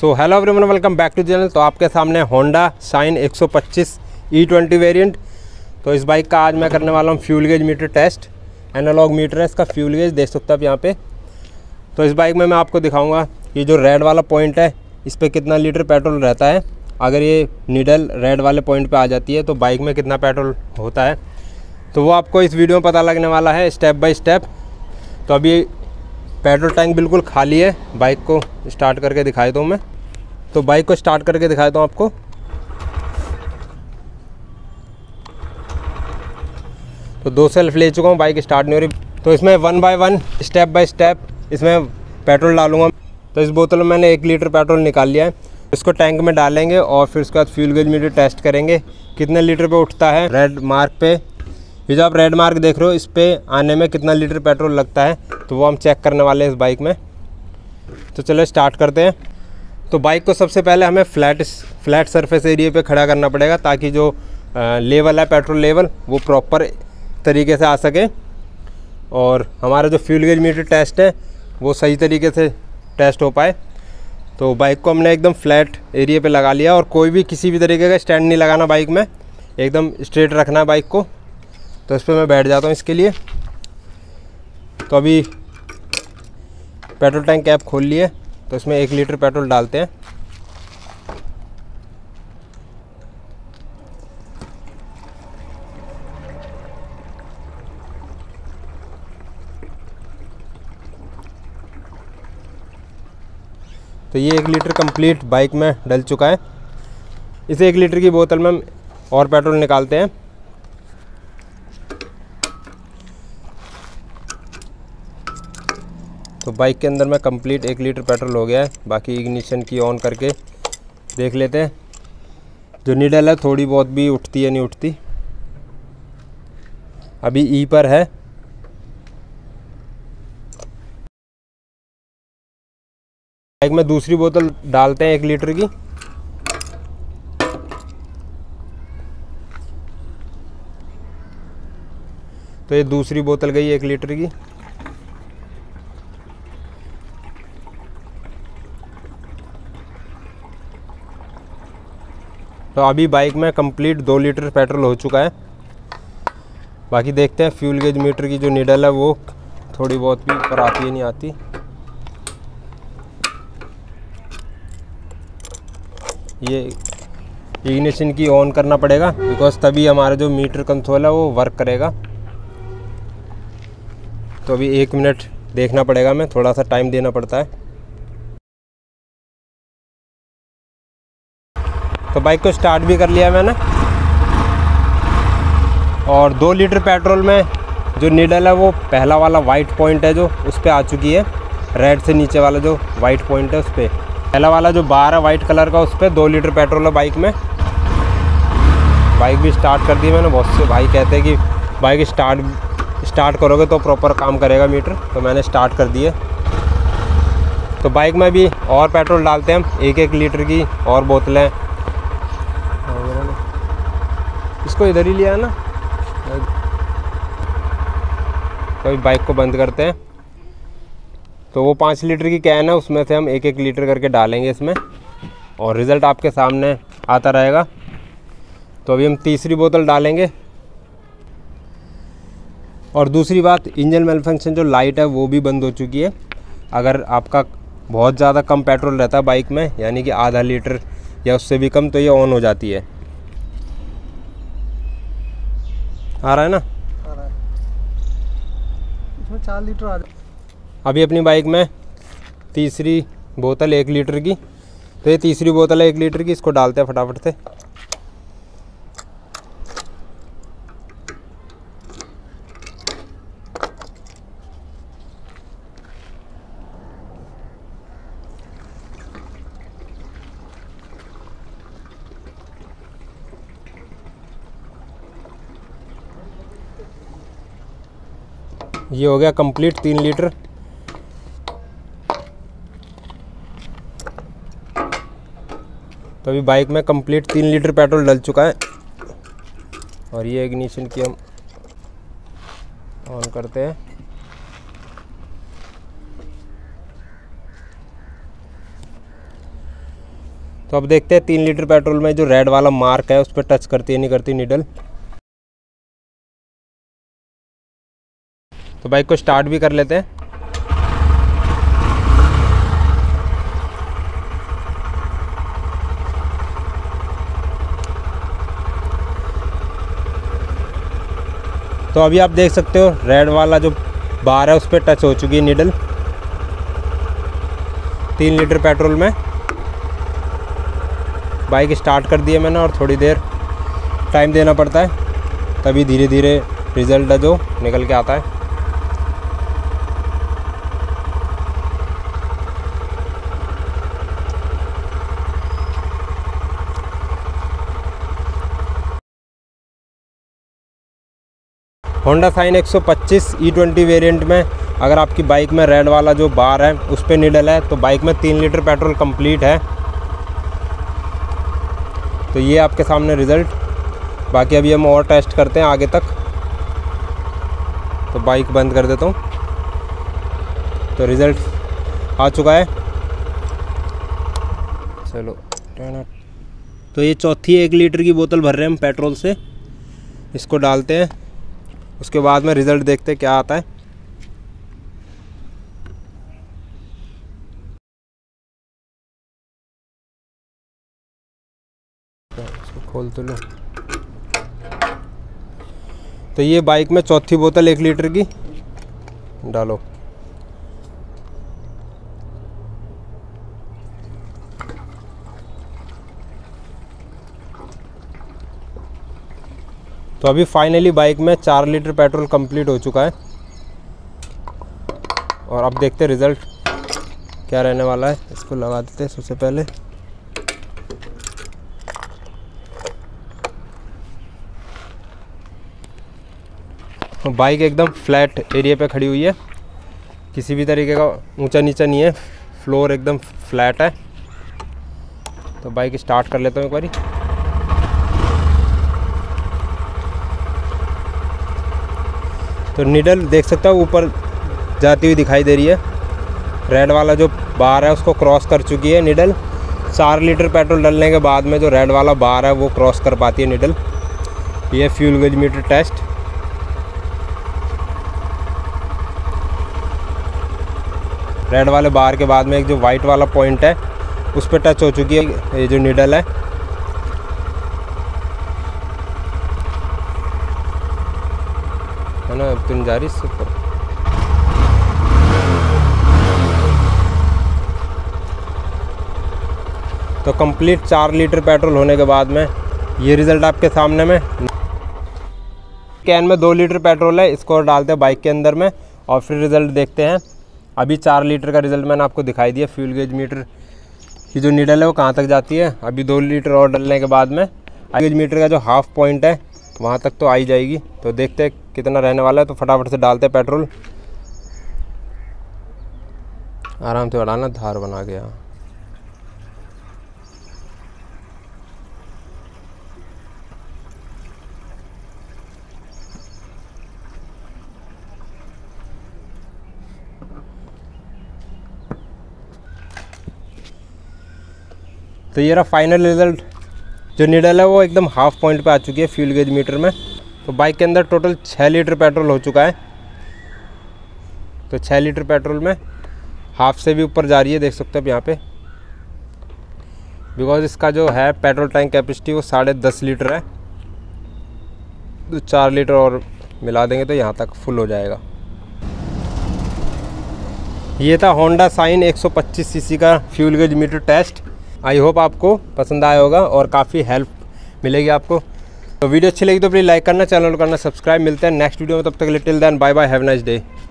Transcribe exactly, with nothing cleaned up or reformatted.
So hello everyone, welcome back to channel. तो आपके सामने होंडा शाइन एक सौ पच्चीस ई ट्वेंटी वेरिएंट। तो इस बाइक का आज मैं करने वाला हूँ fuel gauge meter test. Analogue meter है इसका, फ्यूल गेज देख सकते हो आप यहाँ पे। तो इस बाइक में मैं आपको दिखाऊंगा ये जो रेड वाला पॉइंट है इस पर कितना लीटर पेट्रोल रहता है। अगर ये नीडल रेड वाले पॉइंट पे आ जाती है तो बाइक में कितना पेट्रोल होता है, तो वो आपको इस वीडियो में पता लगने वाला है स्टेप बाय स्टेप। तो अभी पेट्रोल टैंक बिल्कुल खाली है। बाइक को स्टार्ट करके दिखाई दूँ मैं, तो बाइक को स्टार्ट करके दिखाता हूँ आपको। तो दो सेल्फ ले चुका हूँ, बाइक स्टार्ट नहीं हो रही। तो इसमें one by one step by step इसमें पेट्रोल डालूंगा। तो इस बोतल में मैंने एक लीटर पेट्रोल निकाल लिया है। इसको टैंक में डालेंगे और फिर उसके बाद फ्यूल गेज मीटर टेस्ट करेंगे कितने लीटर पे उठता है। रेड मार्क पे, ये जो आप रेड मार्क देख रहे हो, इस पे आने में कितना लीटर पेट्रोल लगता है, तो वो हम चेक करने वाले हैं इस बाइक में। तो चलो स्टार्ट करते हैं। तो बाइक को सबसे पहले हमें फ्लैट फ्लैट सरफेस एरिया पे खड़ा करना पड़ेगा ताकि जो लेवल है पेट्रोल लेवल वो प्रॉपर तरीके से आ सके और हमारा जो फ्यूल गेज मीटर टेस्ट है वो सही तरीके से टेस्ट हो पाए। तो बाइक को हमने एकदम फ्लैट एरिया पे लगा लिया और कोई भी किसी भी तरीके का स्टैंड नहीं लगाना बाइक में, एकदम स्ट्रेट रखना है बाइक को। तो इस पर मैं बैठ जाता हूँ इसके लिए। तो अभी पेट्रोल टैंक कैप खोल लिए, तो इसमें एक लीटर पेट्रोल डालते हैं। तो ये एक लीटर कंप्लीट बाइक में डल चुका है। इसे एक लीटर की बोतल में हम और पेट्रोल निकालते हैं। तो बाइक के अंदर में कंप्लीट एक लीटर पेट्रोल हो गया है। बाकी इग्निशन की ऑन करके देख लेते हैं। जो नीडल है थोड़ी बहुत भी उठती है नहीं उठती, अभी ई पर है। बाइक में दूसरी बोतल डालते हैं एक लीटर की। तो ये दूसरी बोतल गई एक लीटर की। तो अभी बाइक में कंप्लीट दो लीटर पेट्रोल हो चुका है। बाकी देखते हैं फ्यूल गेज मीटर की जो नीडल है वो थोड़ी बहुत भी ऊपर आती है नहीं आती। ये इग्निशन की ऑन करना पड़ेगा बिकॉज तभी हमारा जो मीटर कंट्रोल है वो वर्क करेगा। तो अभी एक मिनट देखना पड़ेगा, हमें थोड़ा सा टाइम देना पड़ता है। तो बाइक को स्टार्ट भी कर लिया मैंने और दो लीटर पेट्रोल में जो नीडल है वो पहला वाला वाइट पॉइंट है जो उस पर आ चुकी है। रेड से नीचे वाला जो वाइट पॉइंट है उस पर पहला वाला जो बार है वाइट कलर का, उस पर दो लीटर पेट्रोल है बाइक में। बाइक भी स्टार्ट कर दी मैंने। बहुत से भाई कहते हैं कि बाइक स्टार्ट स्टार्ट करोगे तो प्रॉपर काम करेगा मीटर, तो मैंने स्टार्ट कर दिए। तो बाइक में भी और पेट्रोल डालते हैं हम, एक एक लीटर की और बोतलें। इसको इधर ही लिया है ना। तो अभी बाइक को बंद करते हैं। तो वो पाँच लीटर की कैन है, उसमें से हम एक एक लीटर करके डालेंगे इसमें और रिज़ल्ट आपके सामने आता रहेगा। तो अभी हम तीसरी बोतल डालेंगे। और दूसरी बात, इंजन मेल फंक्शन जो लाइट है वो भी बंद हो चुकी है। अगर आपका बहुत ज़्यादा कम पेट्रोल रहता है बाइक में, यानी कि आधा लीटर या उससे भी कम, तो ये ऑन हो जाती है। आ रहा है ना, आ रहा है। इसमें चार लीटर आ रहा है। अभी अपनी बाइक में तीसरी बोतल एक लीटर की, तो ये तीसरी बोतल है एक लीटर की, इसको डालते हैं फटाफट से। ये हो गया कंप्लीट तीन लीटर। तो अभी बाइक में कंप्लीट तीन लीटर पेट्रोल डल चुका है और ये इग्निशन की हम ऑन करते हैं। तो अब देखते हैं तीन लीटर पेट्रोल में जो रेड वाला मार्क है उस पर टच करती है नहीं करती नीडल। तो बाइक को स्टार्ट भी कर लेते हैं। तो अभी आप देख सकते हो रेड वाला जो बार है उस पर टच हो चुकी है नीडल तीन लीटर पेट्रोल में। बाइक स्टार्ट कर दी है मैंने और थोड़ी देर टाइम देना पड़ता है, तभी धीरे धीरे रिज़ल्ट है जो निकल के आता है। होंडा साइन एक सौ पच्चीस ई ट्वेंटी वेरिएंट में अगर आपकी बाइक में रेड वाला जो बार है उस पर नीडल है तो बाइक में तीन लीटर पेट्रोल कंप्लीट है। तो ये आपके सामने रिज़ल्ट। बाकी अभी हम और टेस्ट करते हैं आगे तक। तो बाइक बंद कर देता हूँ। तो रिज़ल्ट आ चुका है। चलो, तो ये चौथी एक लीटर की बोतल भर रहे हैं हम पेट्रोल से। इसको डालते हैं, उसके बाद में रिज़ल्ट देखते हैं क्या आता है। इसको खोल तो लो। तो ये बाइक में चौथी बोतल एक लीटर की डालो। तो अभी फाइनली बाइक में चार लीटर पेट्रोल कंप्लीट हो चुका है और अब देखते हैं रिज़ल्ट क्या रहने वाला है। इसको लगा देते हैं सबसे पहले। बाइक एकदम फ्लैट एरिया पे खड़ी हुई है, किसी भी तरीके का ऊंचा नीचा नहीं है, फ्लोर एकदम फ्लैट है। तो बाइक स्टार्ट कर लेता हूँ एक बारी। तो नीडल देख सकते हो ऊपर जाती हुई दिखाई दे रही है। रेड वाला जो बार है उसको क्रॉस कर चुकी है नीडल। चार लीटर पेट्रोल डालने के बाद में जो रेड वाला बार है वो क्रॉस कर पाती है नीडल। ये fuel gauge meter test. Red वाले बार के बाद में एक जो वाइट वाला पॉइंट है उस पर टच हो चुकी है ये जो नीडल है। है ना, पिन जा रही इससे ऊपर। तो कंप्लीट चार लीटर पेट्रोल होने के बाद में ये रिज़ल्ट आपके सामने में। कैन में दो लीटर पेट्रोल है, इसको डालते हैं बाइक के अंदर में और फिर रिज़ल्ट देखते हैं। अभी चार लीटर का रिज़ल्ट मैंने आपको दिखाई दिया। फ्यूल गेज मीटर की जो नीडल है वो कहाँ तक जाती है। अभी दो लीटर और डालने के बाद में गेज मीटर का जो हाफ पॉइंट है वहाँ तक तो आ ही जाएगी। तो देखते हैं कितना रहने वाला है। तो फटाफट से डालते हैं पेट्रोल। आराम से बढ़ाना, धार बना गया। तो ये रहा फाइनल रिज़ल्ट। जो नीडल है वो एकदम हाफ पॉइंट पे आ चुकी है फ्यूल गेज मीटर में। तो बाइक के अंदर टोटल छः लीटर पेट्रोल हो चुका है। तो छः लीटर पेट्रोल में हाफ से भी ऊपर जा रही है, देख सकते हैं आप यहाँ पे। बिकॉज इसका जो है पेट्रोल टैंक कैपेसिटी वो साढ़े दस लीटर है। तो चार लीटर और मिला देंगे तो यहाँ तक फुल हो जाएगा। ये था होंडा साइन एक सौ पच्चीस सीसी का fuel gauge meter test. I hope आपको पसंद आया होगा और काफ़ी हेल्प मिलेगी आपको। तो वीडियो अच्छी लगी तो प्लीज़ लाइक करना, चैनल को करना सब्सक्राइब। मिलते हैं नेक्स्ट वीडियो में, तब तक के लिए till then bye bye, have nice day.